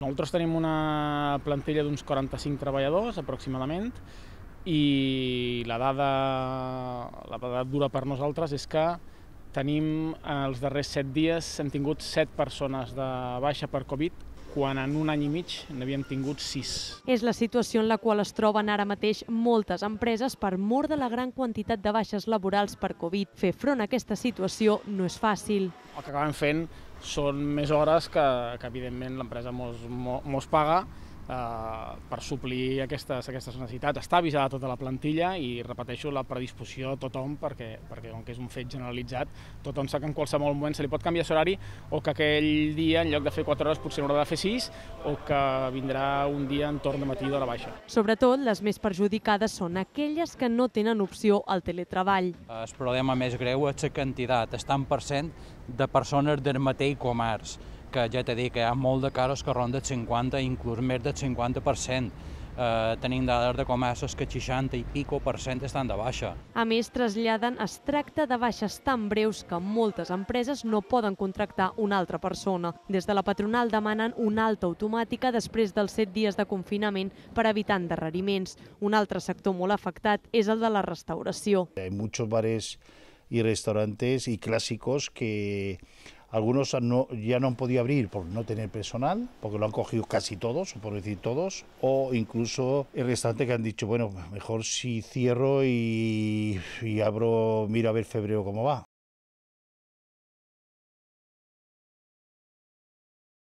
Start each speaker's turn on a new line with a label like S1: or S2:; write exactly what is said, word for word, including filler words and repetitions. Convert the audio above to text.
S1: Nosaltres tenim una plantilla d'uns quaranta-cinc treballadors, aproximadament, i la dada, la dada dura per nosaltres és que tenim els darrers set dies, hem tingut set persones de baixa per Covid, quan en un any i mig n'havíem tingut sis.
S2: És la situació en la qual es troben ara mateix moltes empreses per mor de la gran quantitat de baixes laborals per Covid. Fer front a aquesta situació no és fàcil.
S1: El que acabem fent són més hores que, que evidentment, l'empresa mos, mos paga eh, per suplir aquestes, aquestes necessitats. Està avisada tota la plantilla i, repeteixo, la predisposició a tothom, perquè, perquè com que és un fet generalitzat, tothom sap que en qualsevol moment se li pot canviar l'horari o que aquell dia, en lloc de fer quatre hores, potser n'haurà de fer sis, o que vindrà un dia en torn de matí d'hora baixa.
S2: Sobretot, les més perjudicades són aquelles que no tenen opció al teletreball.
S3: El problema més greu és la quantitat, el tant per cent de persones del mateix comerç, que ja t'he dit que hi ha molt de casos que ronda el cinquanta, inclús més del cinquanta per cent. Eh, tenim dades de comerços que el seixanta i pico per cent estan de baixa.
S2: A més, traslladen es tracta de baixes tan breus que moltes empreses no poden contractar una altra persona. Des de la patronal demanen una alta automàtica després dels set dies de confinament per evitar endarreriments. Un altre sector molt afectat és el de la restauració.
S4: Hay muchos bares y restaurantes y clásicos que algunos no, ya no han podido abrir por no tener personal, porque lo han cogido casi todos, o por decir todos, o incluso el restaurante que han dicho, bueno, mejor si cierro y, y abro, miro a ver febrero cómo va.